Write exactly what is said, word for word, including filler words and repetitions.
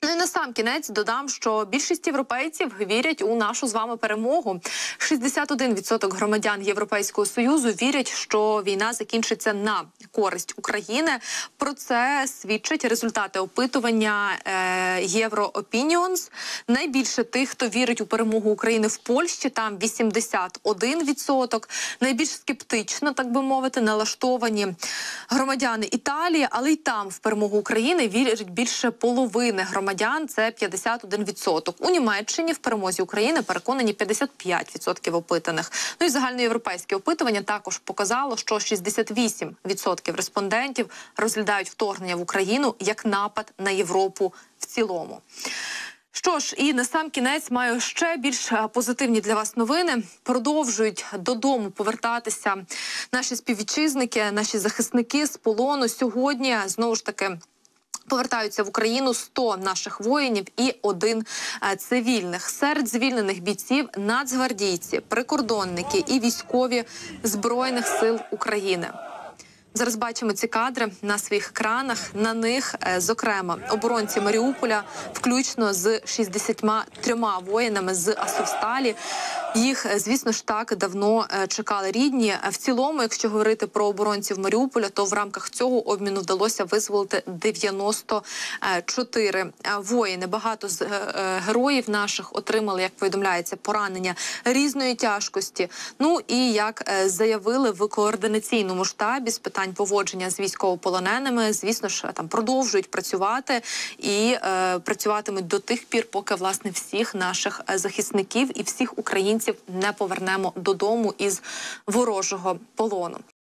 Ну і насамкінець додам, що більшість європейців вірять у нашу з вами перемогу. шістдесят один відсоток громадян Європейського Союзу вірять, що війна закінчиться на користь України. Про це свідчать результати опитування Євроопініонс. Найбільше тих, хто вірить у перемогу України в Польщі, там вісімдесят один відсоток. Найбільш скептично, так би мовити, налаштовані громадяни Італії, але й там в перемогу України вірять більше половини громадян. Громадян – це п'ятдесят один відсоток. У Німеччині в перемозі України переконані п'ятдесят п'ять відсотків опитаних. Ну і загальноєвропейське опитування також показало, що шістдесят вісім відсотків респондентів розглядають вторгнення в Україну як напад на Європу в цілому. Що ж, і насамкінець маю ще більш позитивні для вас новини. Продовжують додому повертатися наші співвітчизники, наші захисники з полону. Сьогодні, знову ж таки, повертаються в Україну сто наших воїнів і один е, цивільних. Серед звільнених бійців – нацгвардійці, прикордонники і військові Збройних сил України. Зараз бачимо ці кадри на своїх екранах. На них, е, зокрема, оборонці Маріуполя, включно з шістдесятьма трьома воїнами з Азовсталі. Їх, звісно ж, так давно е, чекали рідні. В цілому, якщо говорити про оборонців Маріуполя, то в рамках цього обміну вдалося визволити дев'яносто чотири воїни. Багато з е, героїв наших отримали, як повідомляється, поранення різної тяжкості. Ну і, як е, заявили в координаційному штабі з питань поводження з військовополоненими, звісно ж, там продовжують працювати і е, працюватимуть до тих пір, поки, власне, всіх наших захисників і всіх українців не повернемо додому із ворожого полону.